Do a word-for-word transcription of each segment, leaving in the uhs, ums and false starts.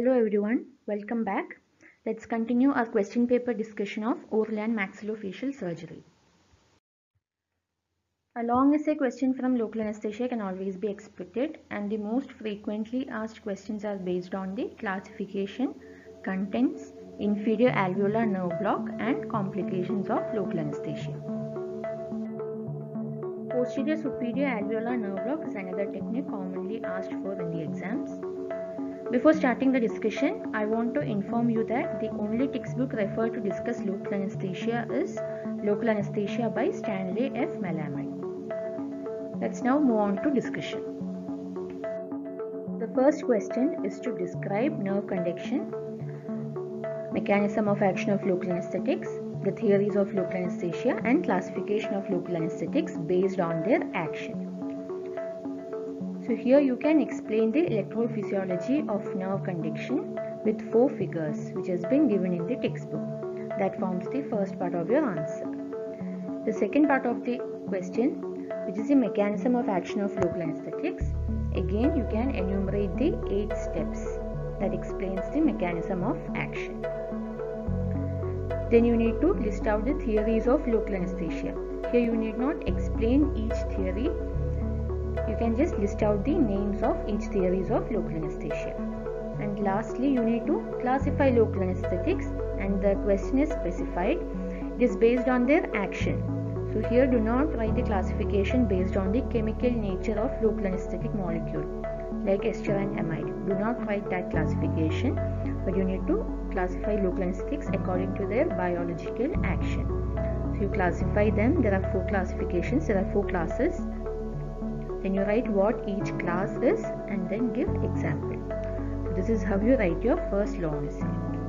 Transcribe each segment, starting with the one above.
Hello everyone, welcome back. Let's continue our question paper discussion of oral and maxillofacial surgery. A long essay question from local anesthesia can always be expected, and the most frequently asked questions are based on the classification, contents, inferior alveolar nerve block and complications of local anesthesia. Posterior superior alveolar nerve block is another technique commonly asked for in the exams. Before starting the discussion, I want to inform you that the only textbook referred to discuss local anesthesia is Local Anesthesia by Stanley F. Melamed. Let's now move on to discussion. The first question is to describe nerve conduction, mechanism of action of local anesthetics, the theories of local anesthesia and classification of local anesthetics based on their action. So here you can explain the electrophysiology of nerve conduction with four figures which has been given in the textbook. That forms the first part of your answer. The second part of the question, which is the mechanism of action of local anesthetics. Again you can enumerate the eight steps that explains the mechanism of action. Then you need to list out the theories of local anesthesia. Here you need not explain each theory. You can just list out the names of each theories of local anesthesia. And lastly, you need to classify local anesthetics, and the question is specified. It is based on their action. So here do not write the classification based on the chemical nature of local anesthetic molecule like ester and amide. Do not write that classification, but you need to classify local anesthetics according to their biological action. So you classify them. There are four classifications. There are four classes. Then you write what each class is and then give example. So this is how you write your first long essay.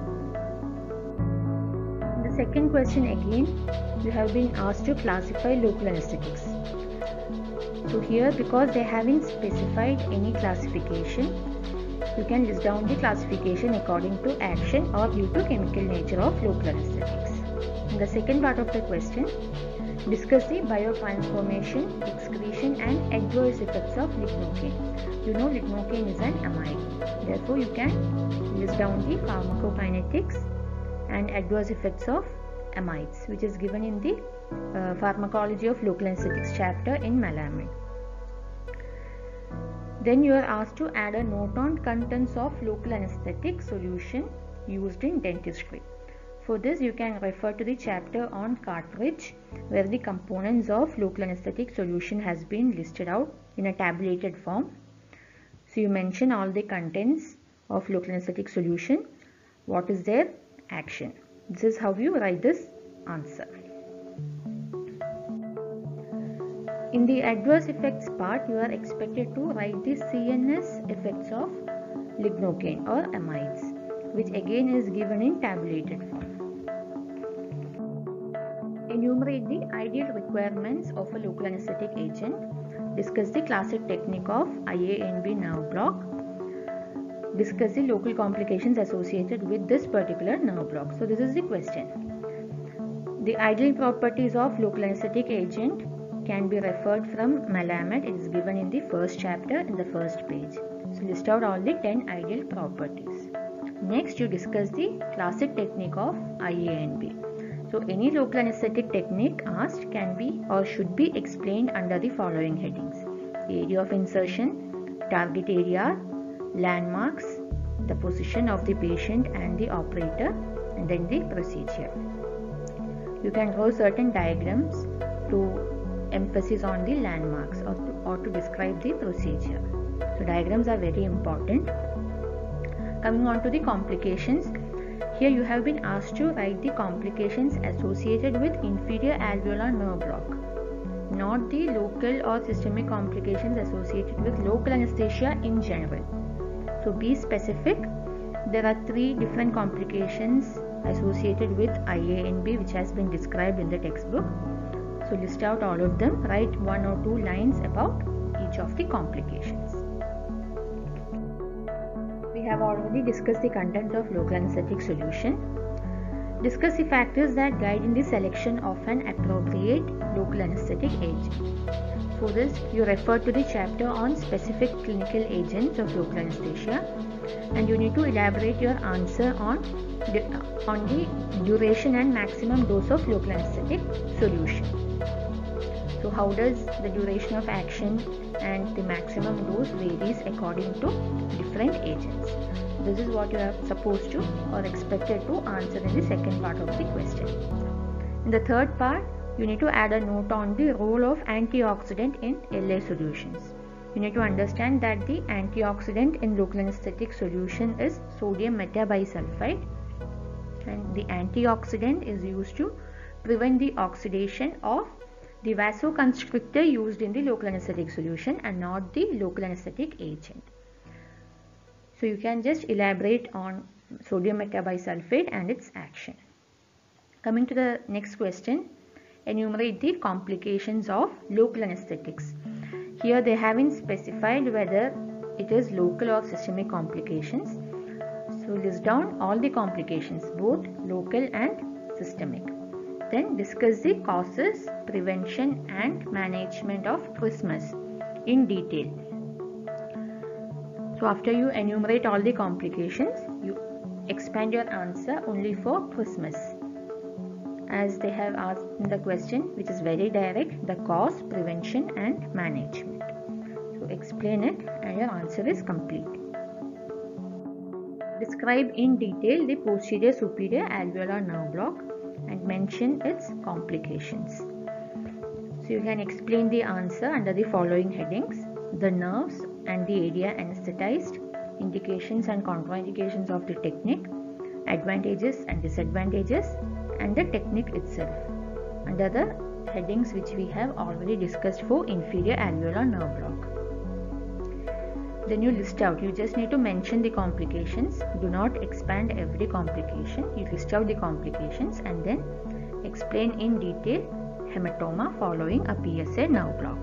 In the second question again, you have been asked to classify local anesthetics. So here, because they haven't specified any classification, you can list down the classification according to action or due to chemical nature of local anesthetics. In the second part of the question, discuss the biotransformation, excretion and adverse effects of lignocaine. You know lignocaine is an amide. Therefore, you can list down the pharmacokinetics and adverse effects of amides, which is given in the uh, pharmacology of local anesthetics chapter in Melamed. Then you are asked to add a note on contents of local anesthetic solution used in dentistry. For this, you can refer to the chapter on cartridge, where the components of local anesthetic solution has been listed out in a tabulated form. So you mention all the contents of local anesthetic solution, what is their action. This is how you write this answer. In the adverse effects part, you are expected to write the C N S effects of lignocaine or amides, which again is given in tabulated form. Enumerate the ideal requirements of a local anesthetic agent. Discuss the classic technique of I A N B nerve block. Discuss the local complications associated with this particular nerve block. So this is the question. The ideal properties of local anesthetic agent can be referred from Melamed. It is given in the first chapter in the first page. So list out all the ten ideal properties. Next, you discuss the classic technique of I A N B. So any local anesthetic technique asked can be or should be explained under the following headings: area of insertion, target area, landmarks, the position of the patient and the operator, and then the procedure. You can draw certain diagrams to emphasis on the landmarks or to, or to describe the procedure. So diagrams are very important. Coming on to the complications. Here you have been asked to write the complications associated with inferior alveolar nerve block, not the local or systemic complications associated with local anesthesia in general. So be specific. There are three different complications associated with I A N B which has been described in the textbook. So list out all of them. Write one or two lines about each of the complications. We have already discussed the contents of local anesthetic solution. Discuss the factors that guide in the selection of an appropriate local anesthetic agent. For this, you refer to the chapter on specific clinical agents of local anesthesia and you need to elaborate your answer on the, on the duration and maximum dose of local anesthetic solution. So how does the duration of action and the maximum dose varies according to different agents? This is what you are supposed to or expected to answer in the second part of the question. In the third part, you need to add a note on the role of antioxidant in L A solutions. You need to understand that the antioxidant in local anesthetic solution is sodium metabisulfite, and the antioxidant is used to prevent the oxidation of the vasoconstrictor used in the local anesthetic solution and not the local anesthetic agent. So you can just elaborate on sodium metabisulfate and its action. Coming to the next question, enumerate the complications of local anesthetics. Here they haven't specified whether it is local or systemic complications. So list down all the complications, both local and systemic. Then discuss the causes, prevention and management of trismus in detail. So after you enumerate all the complications, you expand your answer only for trismus, as they have asked in the question, which is very direct, the cause, prevention and management. So explain it and your answer is complete. Describe in detail the posterior superior alveolar nerve block and mention its complications. So you can explain the answer under the following headings: the nerves and the area anesthetized, indications and contraindications of the technique, advantages and disadvantages, and the technique itself, under the headings which we have already discussed for inferior alveolar nerve block. Then you list out, you just need to mention the complications, do not expand every complication, you list out the complications and then explain in detail hematoma following a P S A nerve block.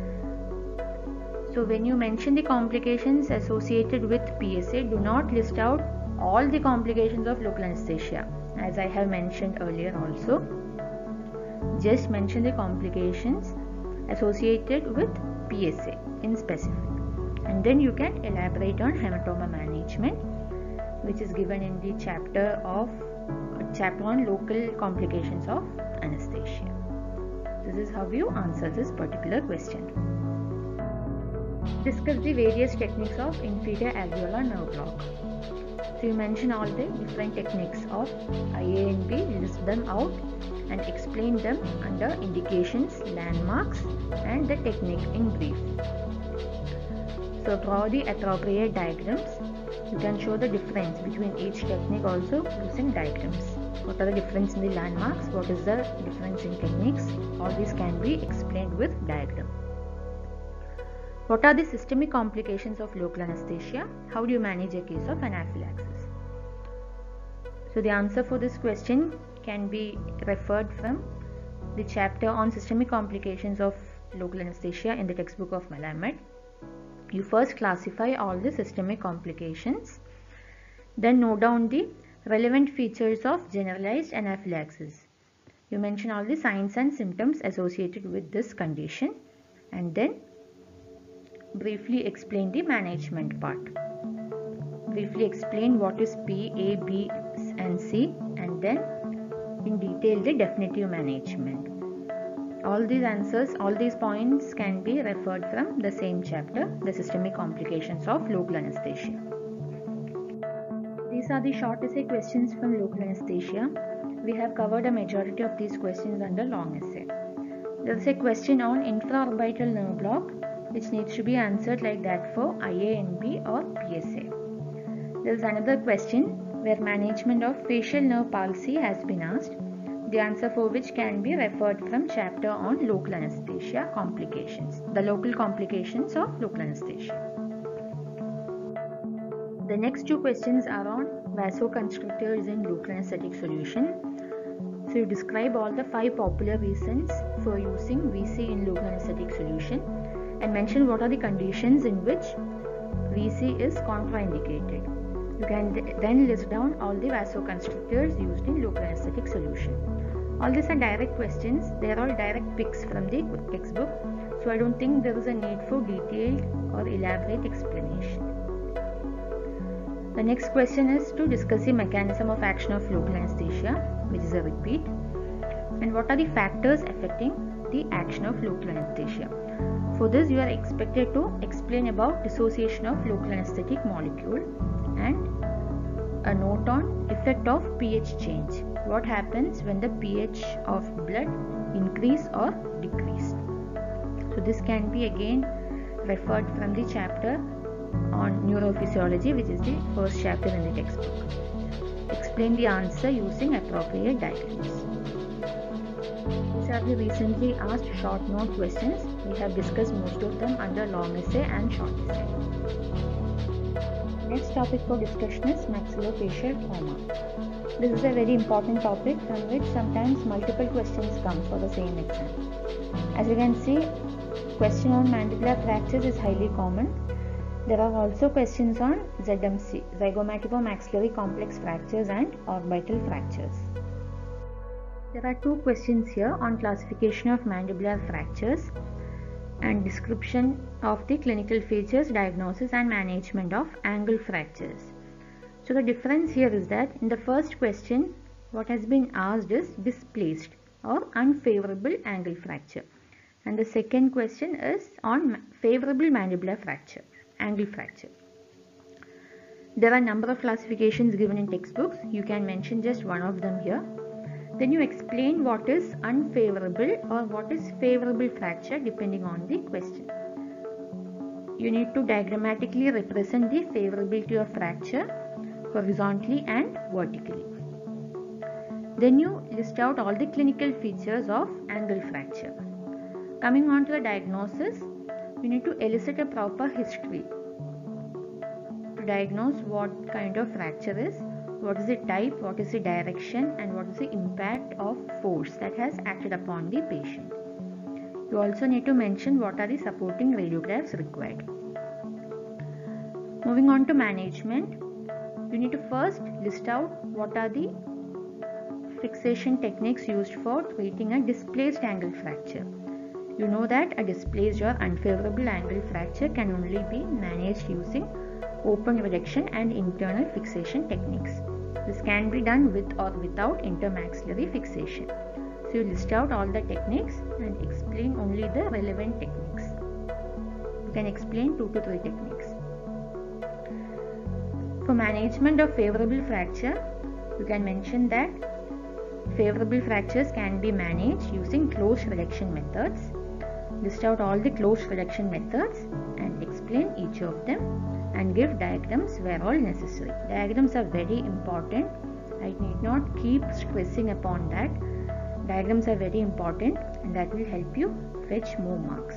So when you mention the complications associated with P S A, do not list out all the complications of local anesthesia, as I have mentioned earlier also. Just mention the complications associated with P S A in specific. And then you can elaborate on hematoma management, which is given in the chapter of chapter on local complications of anesthesia. This is how you answer this particular question. Discuss the various techniques of inferior alveolar nerve block. So you mention all the different techniques of I A and B, list them out and explain them under indications, landmarks and the technique in brief. So draw the appropriate diagrams. You can show the difference between each technique also using diagrams. What are the difference in the landmarks? What is the difference in techniques? All these can be explained with diagram. What are the systemic complications of local anesthesia? How do you manage a case of anaphylaxis? So the answer for this question can be referred from the chapter on systemic complications of local anesthesia in the textbook of Malamed. You first classify all the systemic complications, then note down the relevant features of generalized anaphylaxis. You mention all the signs and symptoms associated with this condition and then briefly explain the management part. Briefly explain what is P, A, B and C and then in detail the definitive management. All these answers, all these points can be referred from the same chapter, the systemic complications of local anesthesia. These are the short essay questions from local anesthesia. We have covered a majority of these questions under long essay. There is a question on infraorbital nerve block which needs to be answered like that for I A N B or P S A. There is another question where management of facial nerve palsy has been asked, the answer for which can be referred from chapter on local anesthesia complications, the local complications of local anesthesia. The next two questions are on vasoconstrictors in local anesthetic solution. So you describe all the five popular reasons for using V C in local anesthetic solution and mention what are the conditions in which V C is contraindicated. You can then list down all the vasoconstrictors used in local anesthetic solution. All these are direct questions, they are all direct picks from the textbook, so I don't think there is a need for detailed or elaborate explanation. The next question is to discuss the mechanism of action of local anesthesia, which is a repeat, and what are the factors affecting the action of local anesthesia. For this, you are expected to explain about dissociation of local anesthetic molecule and a note on effect of pH change. What happens when the pH of blood increase or decrease. So this can be again referred from the chapter on neurophysiology, which is the first chapter in the textbook. Explain the answer using appropriate diagrams. These are the recently asked short note questions. We have discussed most of them under long essay and short essay. Next topic for discussion is maxillofacial trauma. This is a very important topic from which sometimes multiple questions come for the same exam. As you can see, question on mandibular fractures is highly common. There are also questions on Z M C, zygomatico-maxillary complex fractures and orbital fractures. There are two questions here on classification of mandibular fractures and description of the clinical features, diagnosis and management of angle fractures. So the difference here is that in the first question, what has been asked is displaced or unfavorable angle fracture, and the second question is on favorable mandibular fracture, angle fracture. There are a number of classifications given in textbooks. You can mention just one of them here. Then you explain what is unfavorable or what is favorable fracture depending on the question. You need to diagrammatically represent the favorability of fracture horizontally and vertically. Then you list out all the clinical features of angle fracture. Coming on to the diagnosis, you need to elicit a proper history to diagnose what kind of fracture is, what is the type, what is the direction, and what is the impact of force that has acted upon the patient. You also need to mention what are the supporting radiographs required. Moving on to management, you need to first list out what are the fixation techniques used for treating a displaced angle fracture. You know that a displaced or unfavorable angle fracture can only be managed using open reduction and internal fixation techniques. This can be done with or without intermaxillary fixation. So you list out all the techniques and explain only the relevant techniques. You can explain two to three techniques. For management of favorable fracture, you can mention that favorable fractures can be managed using closed reduction methods. List out all the closed reduction methods and explain each of them, and give diagrams where all necessary. Diagrams are very important. I need not keep stressing upon that. Diagrams are very important and that will help you fetch more marks.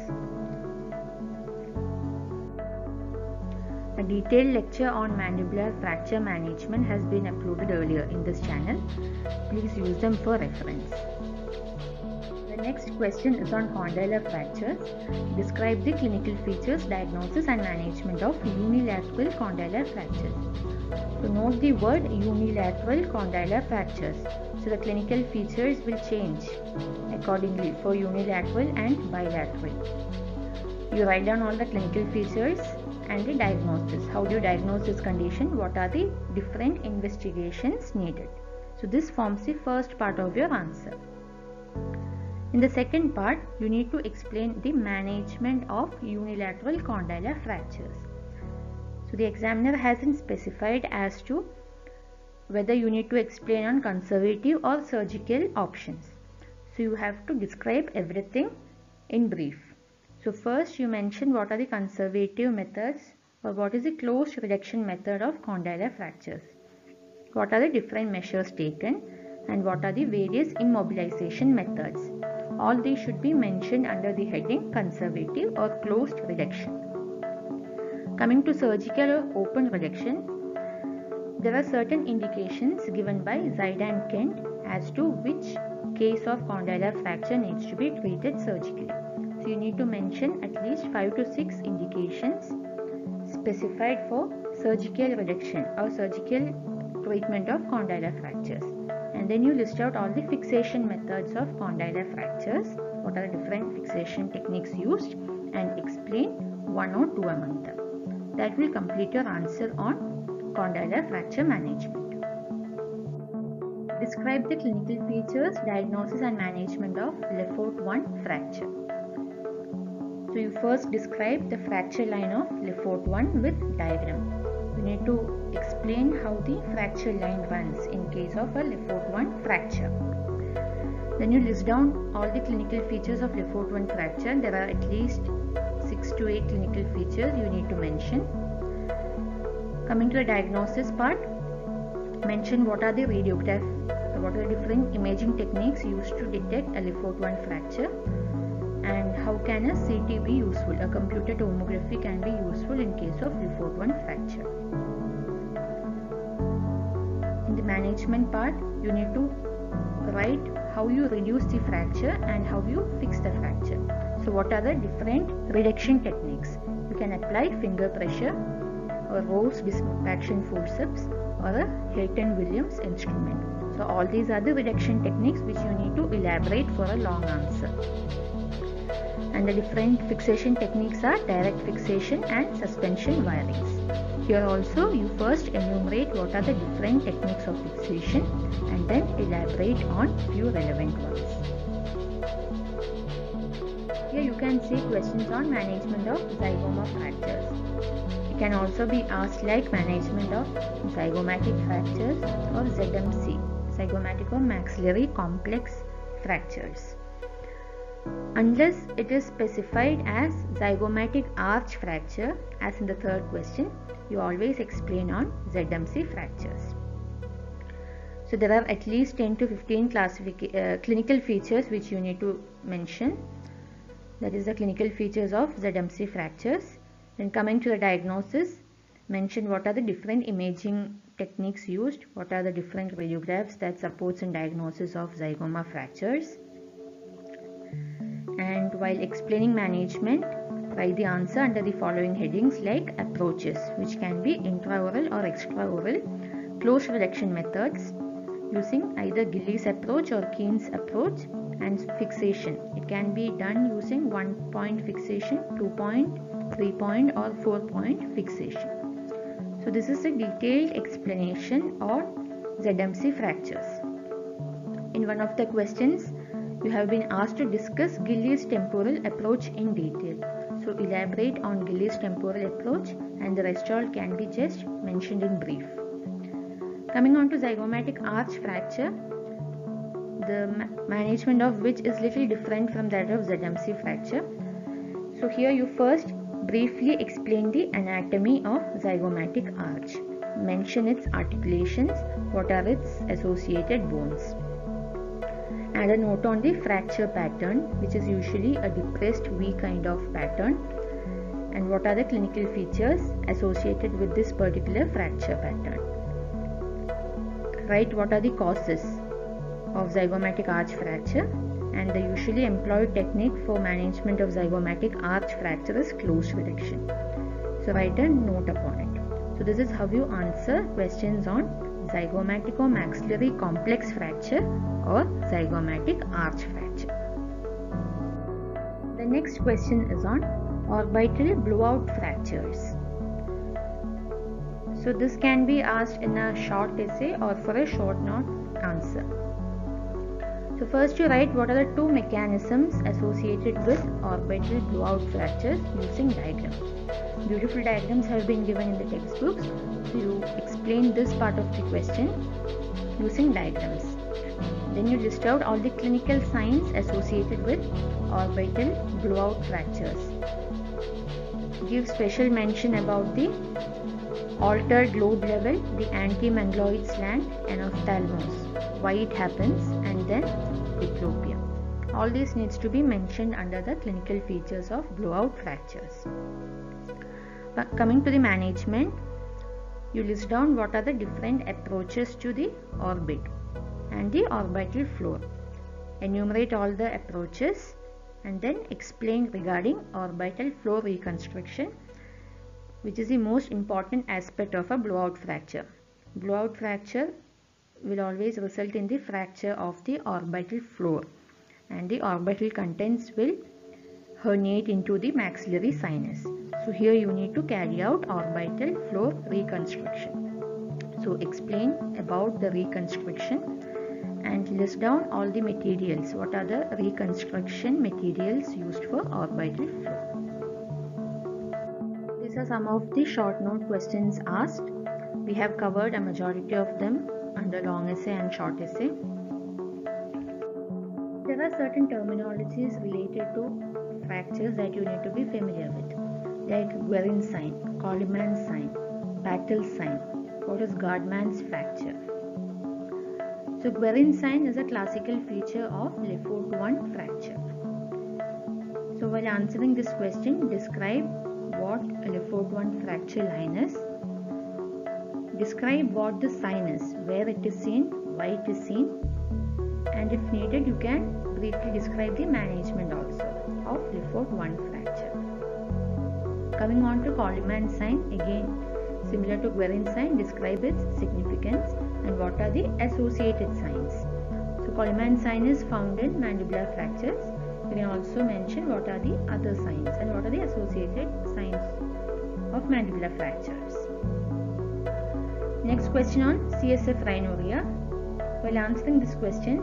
A detailed lecture on mandibular fracture management has been uploaded earlier in this channel. Please use them for reference. The next question is on condylar fractures. Describe the clinical features, diagnosis and management of unilateral condylar fractures. So note the word unilateral condylar fractures. So the clinical features will change accordingly for unilateral and bilateral. You write down all the clinical features and the diagnosis. How do you diagnose this condition? What are the different investigations needed? So this forms the first part of your answer. In the second part, you need to explain the management of unilateral condylar fractures. So the examiner hasn't specified as to whether you need to explain on conservative or surgical options. So you have to describe everything in brief. So first you mention what are the conservative methods or what is the closed reduction method of condylar fractures. What are the different measures taken and what are the various immobilization methods. All these should be mentioned under the heading conservative or closed reduction. Coming to surgical or open reduction, there are certain indications given by Zaid and Kent as to which case of condylar fracture needs to be treated surgically. So you need to mention at least five to six indications specified for surgical reduction or surgical treatment of condylar fractures. And then you list out all the fixation methods of condylar fractures, what are the different fixation techniques used, and explain one or two among them. That will complete your answer on condylar fracture management. Describe the clinical features, diagnosis and management of Le Fort one fracture. So you first describe the fracture line of Le Fort one with diagram. You need to explain how the fracture line runs in case of a Le Fort one fracture. Then you list down all the clinical features of Le Fort one fracture. There are at least six to eight clinical features you need to mention. Coming to the diagnosis part, mention what are the radiograph, what are the different imaging techniques used to detect a Le Fort one fracture, and how can a C T be useful, a computed tomography can be useful in case of Le Fort one fracture. In the management part, you need to write how you reduce the fracture and how you fix the fracture. So what are the different reduction techniques? You can apply finger pressure or Rolls dissection forceps or a Hilton Williams instrument. So all these are the reduction techniques which you need to elaborate for a long answer. And the different fixation techniques are direct fixation and suspension wirings. Here also you first enumerate what are the different techniques of fixation and then elaborate on few relevant ones. Here you can see questions on management of zygoma fractures. It can also be asked like management of zygomatic fractures or Z M C, zygomatic-maxillary complex fractures. Unless it is specified as zygomatic arch fracture, as in the third question, you always explain on Z M C fractures. So there are at least ten to fifteen uh, clinical features which you need to mention. That is the clinical features of Z M C fractures. Then coming to the diagnosis, mention what are the different imaging techniques used, what are the different radiographs that supports in diagnosis of zygoma fractures. And while explaining management, write the answer under the following headings like approaches, which can be intraoral or extraoral, close reduction methods using either Gillies approach or Keen's approach, and fixation. It can be done using one point fixation, two point, three point or four point fixation. So this is a detailed explanation on Z M C fractures. In one of the questions, you have been asked to discuss Gillies temporal approach in detail. So elaborate on Gillies temporal approach, and the rest all can be just mentioned in brief. Coming on to zygomatic arch fracture, the ma management of which is little different from that of Z M C fracture. So here you first briefly explain the anatomy of zygomatic arch. Mention its articulations, what are its associated bones. Add a note on the fracture pattern, which is usually a depressed V kind of pattern, and what are the clinical features associated with this particular fracture pattern. Write what are the causes of zygomatic arch fracture, and the usually employed technique for management of zygomatic arch fracture is close reduction. So write a note upon it. So this is how you answer questions on zygomatico-maxillary complex fracture or zygomatic arch fracture. The next question is on orbital blowout fractures. So this can be asked in a short essay or for a short note answer. So first you write what are the two mechanisms associated with orbital blowout fractures using diagrams. Beautiful diagrams have been given in the textbooks. So you explain this part of the question using diagrams. Then you list out all the clinical signs associated with orbital blowout fractures. Give special mention about the altered lobe level, the antemangloid slant and ophthalmos, why it happens, and then diplopia. All this needs to be mentioned under the clinical features of blowout fractures. But coming to the management, you list down what are the different approaches to the orbit and the orbital floor. Enumerate all the approaches and then explain regarding orbital floor reconstruction, which is the most important aspect of a blowout fracture. Blowout fracture will always result in the fracture of the orbital floor, and the orbital contents will herniate into the maxillary sinus. So here you need to carry out orbital floor reconstruction. So explain about the reconstruction and list down all the materials. What are the reconstruction materials used for orbital flow? These are some of the short note questions asked. We have covered a majority of them under long essay and short essay. There are certain terminologies related to fractures that you need to be familiar with, like Guerin sign, Coleman sign, Battle sign. What is Gardman's fracture? So Guerin sign is a classical feature of Lefort one fracture. So while answering this question, describe what a Lefort one fracture line is. Describe what the sign is, where it is seen, why it is seen, and if needed, you can briefly describe the management also of Lefort one fracture. Coming on to Coleman sign, again similar to Guerin sign, describe its significance and what are the associated signs. So Coleman sign is found in mandibular fractures. You can also mention what are the other signs and what are the associated signs of mandibular fractures. Next question on C S F rhinorrhea. While answering this question,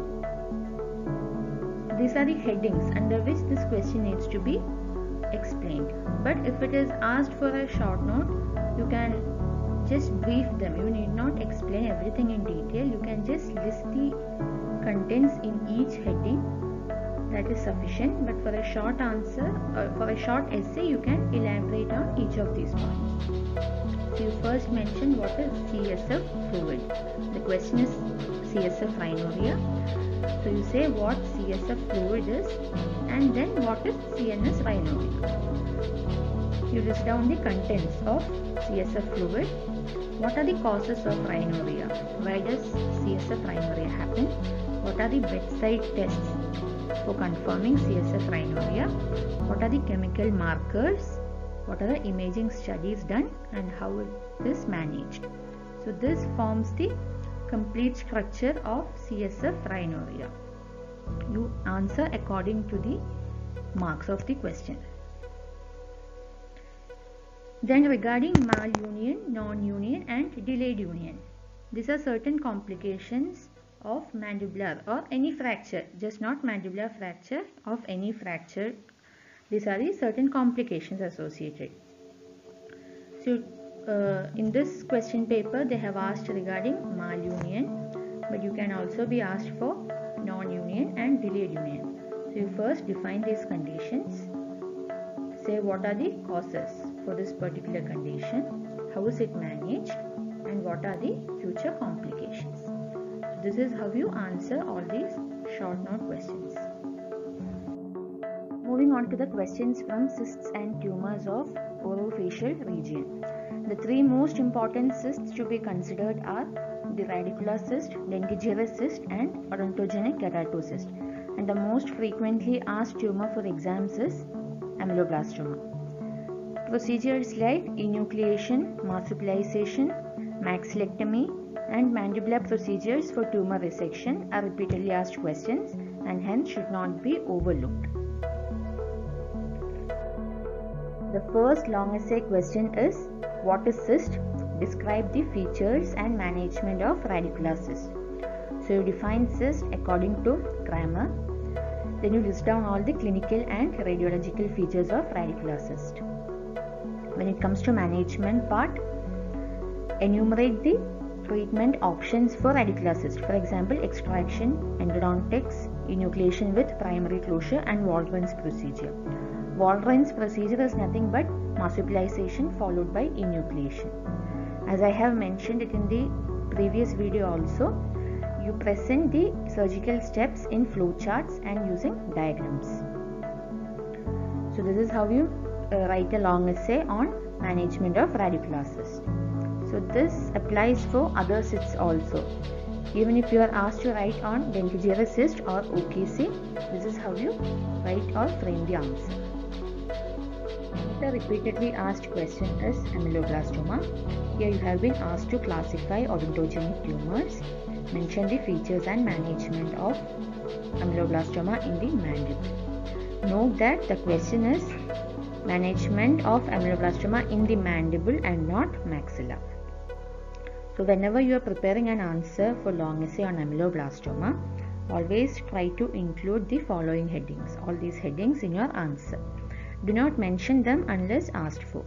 these are the headings under which this question needs to be explained. But if it is asked for a short note, you can just brief them. You need not explain everything in detail. You can just list the contents in each heading. That is sufficient. But for a short answer or for a short essay, you can elaborate on each of these points. So you first mention what is C S F fluid. The question is C S F rhinorrhea. So you say what C S F fluid is and then what is C N S rhinorrhea. You list down the contents of C S F fluid. What are the causes of rhinorrhea? Why does C S F rhinorrhea happen? What are the bedside tests for confirming C S F rhinorrhea? What are the chemical markers? What are the imaging studies done and how it is managed? So this forms the complete structure of C S F rhinorrhea. You answer according to the marks of the question. Then regarding malunion, non-union and delayed union. These are certain complications of mandibular or any fracture, just not mandibular fracture, of any fracture. These are the certain complications associated. So uh, in this question paper they have asked regarding malunion, but you can also be asked for non-union and delayed union. So you first define these conditions. Say what are the causes for this particular condition, how is it managed, and what are the future complications. So this is how you answer all these short note questions. Moving on to the questions from cysts and tumors of orofacial region. The three most important cysts to be considered are the radicular cyst, dentigerous cyst and odontogenic keratocyst. And the most frequently asked tumor for exams is ameloblastoma. Procedures like enucleation, marsupialization, maxillectomy and mandibular procedures for tumor resection are repeatedly asked questions and hence should not be overlooked. The first long essay question is what is cyst? Describe the features and management of radicular cyst. So you define cyst according to Kramer. Then you list down all the clinical and radiological features of radicular cyst. When it comes to management part, enumerate the treatment options for radicular cyst. For example, extraction, endodontics, enucleation with primary closure and Waldron's procedure. Waldron's procedure is nothing but marsupialization followed by enucleation. As I have mentioned it in the previous video also, you present the surgical steps in flow charts and using diagrams. So this is how you uh, write a long essay on management of radicular cyst. So this applies for other cysts also. Even if you are asked to write on dentigerous cyst or O K C, this is how you write or frame the answer. The repeatedly asked question is ameloblastoma. Here you have been asked to classify odontogenic tumors, mention the features and management of ameloblastoma in the mandible. Note that the question is management of ameloblastoma in the mandible and not maxilla. So whenever you are preparing an answer for long essay on ameloblastoma, always try to include the following headings, all these headings in your answer. Do not mention them unless asked for.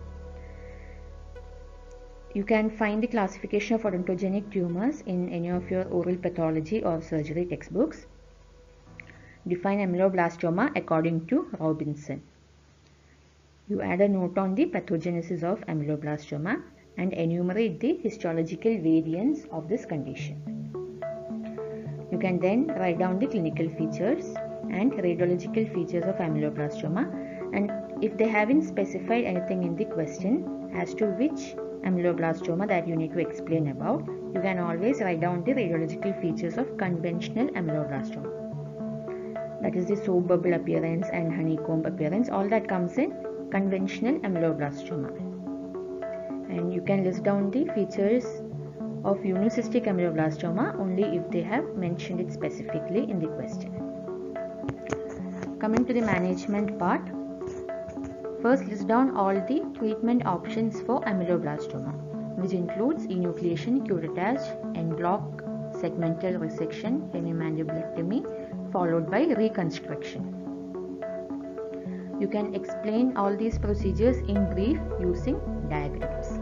You can find the classification of odontogenic tumors in any of your oral pathology or surgery textbooks. Define ameloblastoma according to Robinson. You add a note on the pathogenesis of ameloblastoma and enumerate the histological variants of this condition. You can then write down the clinical features and radiological features of ameloblastoma, and if they haven't specified anything in the question as to which ameloblastoma that you need to explain about, you can always write down the radiological features of conventional ameloblastoma. That is the soap bubble appearance and honeycomb appearance, all that comes in conventional ameloblastoma. And you can list down the features of unicystic ameloblastoma only if they have mentioned it specifically in the question. Coming to the management part, first list down all the treatment options for ameloblastoma, which includes enucleation, curettage, en bloc segmental resection, hemimandibulectomy, followed by reconstruction. You can explain all these procedures in brief using diagrams.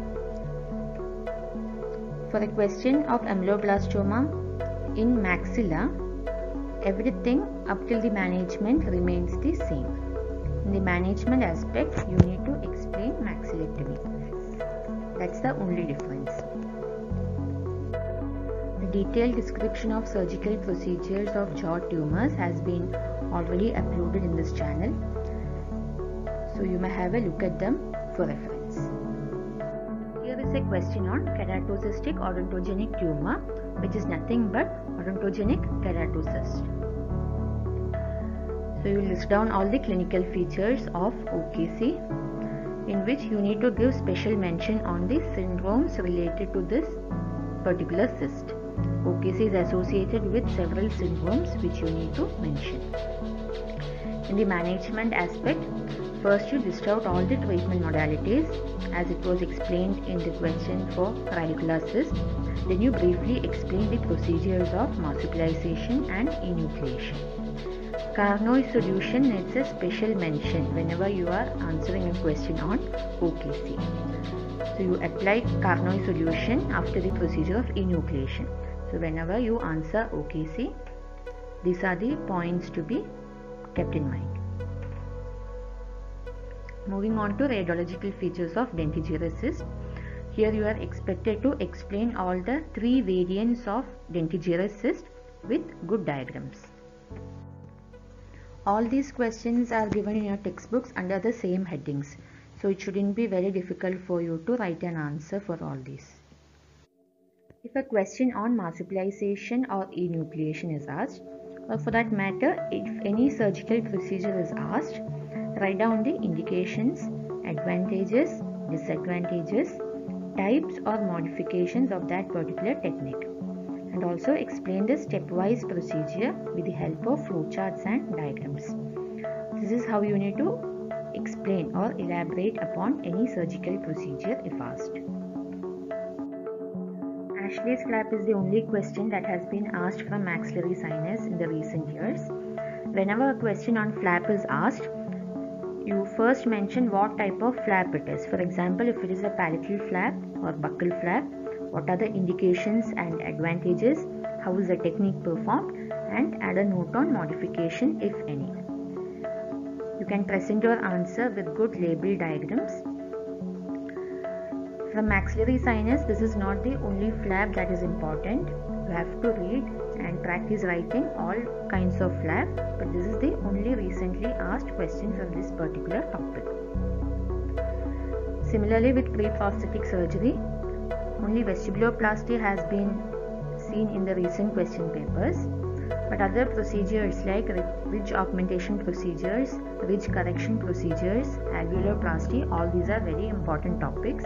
For a question of ameloblastoma in maxilla, everything up till the management remains the same. In the management aspect, you need to explain maxillectomy. That's the only difference. The detailed description of surgical procedures of jaw tumors has been already uploaded in this channel, so you may have a look at them for reference. Here is a question on keratocystic odontogenic tumor, which is nothing but odontogenic keratocyst. So you list down all the clinical features of O K C, in which you need to give special mention on the syndromes related to this particular cyst. O K C is associated with several syndromes which you need to mention. In the management aspect, first you list out all the treatment modalities as it was explained in the question for radicular cyst. Then you briefly explain the procedures of marsupialization and enucleation. Carnoy solution needs a special mention whenever you are answering a question on O K C. So you apply Carnoy solution after the procedure of enucleation. So whenever you answer O K C, these are the points to be kept in mind. Moving on to radiological features of dentigerous cyst. Here you are expected to explain all the three variants of dentigerous cyst with good diagrams. All these questions are given in your textbooks under the same headings, so it shouldn't be very difficult for you to write an answer for all these. If a question on marsupialization or enucleation is asked, or for that matter, if any surgical procedure is asked, write down the indications, advantages, disadvantages, types or modifications of that particular technique, and also explain the stepwise procedure with the help of flowcharts and diagrams. This is how you need to explain or elaborate upon any surgical procedure if asked. Ashley's flap is the only question that has been asked from maxillary sinus in the recent years. Whenever a question on flap is asked, you first mention what type of flap it is. For example, if it is a palatal flap or buccal flap, what are the indications and advantages, how is the technique performed, and add a note on modification if any. You can present your answer with good label diagrams. From maxillary sinus, this is not the only flap that is important. You have to read and practice writing all kinds of flap, but this is the only recently asked question from this particular topic. Similarly, with pre-prosthetic surgery, only vestibuloplasty has been seen in the recent question papers, but other procedures like ridge augmentation procedures, ridge correction procedures, alveoloplasty, all these are very important topics.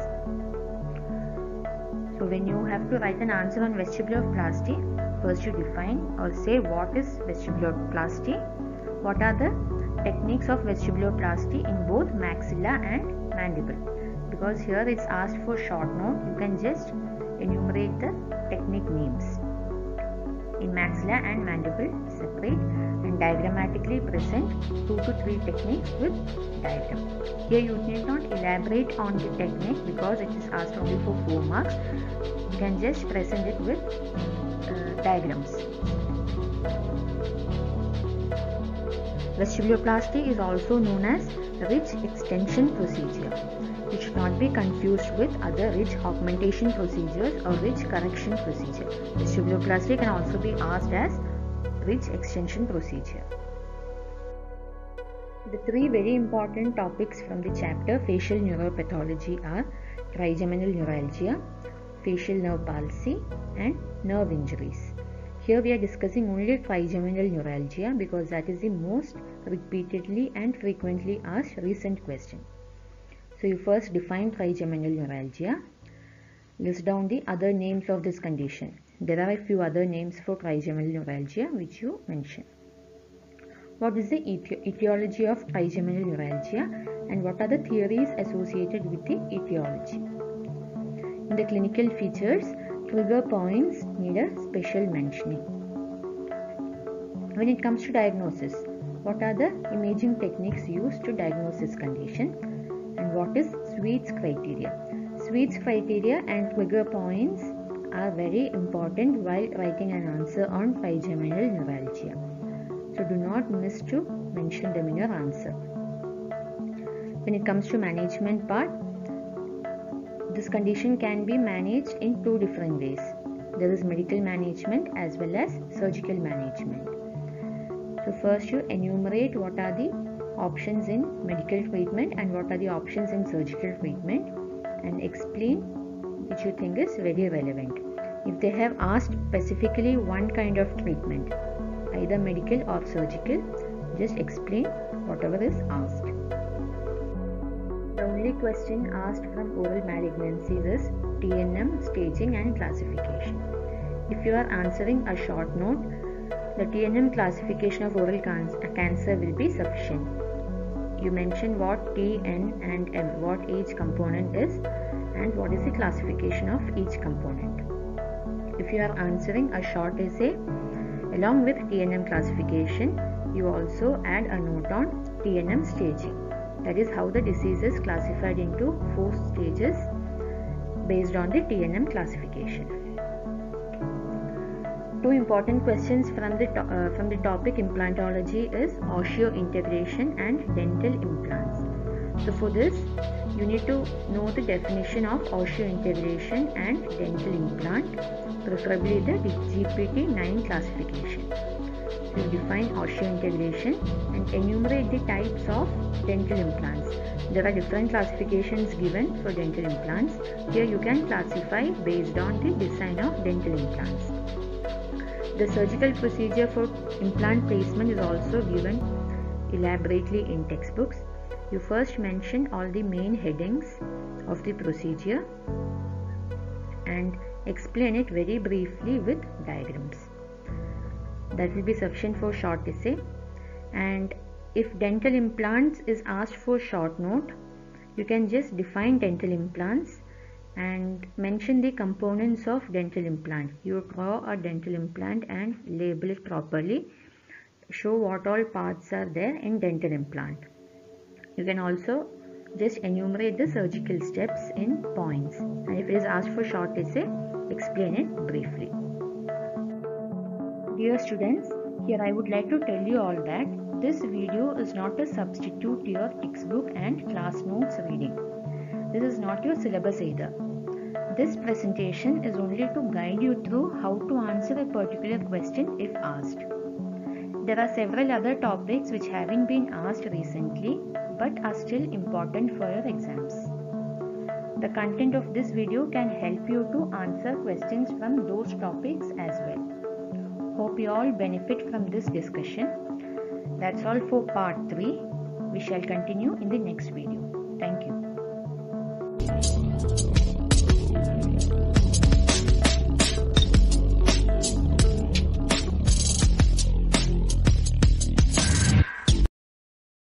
So when you have to write an answer on vestibuloplasty, first you define or say what is vestibuloplasty, what are the techniques of vestibuloplasty in both maxilla and mandible. Because here it's asked for short note, you can just enumerate the technique names. In maxilla and mandible, separate and diagrammatically present two to three techniques with diagram. Here you need not elaborate on the technique because it is asked only for four marks. You can just present it with uh, diagrams. Vestibuloplasty is also known as ridge extension procedure. It should not be confused with other ridge augmentation procedures or ridge correction procedure. Vestibuloplasty can also be asked as ridge extension procedure. The three very important topics from the chapter facial neuropathology are trigeminal neuralgia, facial nerve palsy and nerve injuries. Here we are discussing only trigeminal neuralgia because that is the most repeatedly and frequently asked recent question. So you first define trigeminal neuralgia. List down the other names of this condition. There are a few other names for trigeminal neuralgia which you mention. What is the etiology of trigeminal neuralgia and what are the theories associated with the etiology? In the clinical features, trigger points need a special mentioning. When it comes to diagnosis, what are the imaging techniques used to diagnose this condition and what is Sweet's criteria? Sweet's criteria and trigger points are very important while writing an answer on trigeminal neuralgia. So do not miss to mention them in your answer. When it comes to management part, this condition can be managed in two different ways. There is medical management as well as surgical management. So first you enumerate what are the options in medical treatment and what are the options in surgical treatment and explain which you think is very relevant. If they have asked specifically one kind of treatment, either medical or surgical, just explain whatever is asked. The only question asked from oral malignancies is T N M staging and classification. If you are answering a short note, the T N M classification of oral can cancer will be sufficient. You mention what T, N and M, what each component is and what is the classification of each component. If you are answering a short essay, along with T N M classification, you also add a note on T N M staging. That is how the disease is classified into four stages based on the T N M classification. Two important questions from the, to uh, from the topic implantology is osseointegration and dental implants. So for this, you need to know the definition of osseointegration and dental implant, preferably the G P T nine classification. So you define osseointegration and enumerate the types of dental implants. There are different classifications given for dental implants. Here you can classify based on the design of dental implants. The surgical procedure for implant placement is also given elaborately in textbooks. You first mention all the main headings of the procedure and explain it very briefly with diagrams. That will be sufficient for short essay. And if dental implants is asked for short note, you can just define dental implants and mention the components of dental implant. You draw a dental implant and label it properly. Show what all parts are there in dental implant. You can also just enumerate the surgical steps in points. And if it is asked for short essay, explain it briefly. Dear students, here I would like to tell you all that this video is not a substitute to your textbook and class notes reading. This is not your syllabus either. This presentation is only to guide you through how to answer a particular question if asked. There are several other topics which haven't been asked recently but are still important for your exams. The content of this video can help you to answer questions from those topics as well. Hope you all benefit from this discussion. That's all for part three. We shall continue in the next video. Thank you.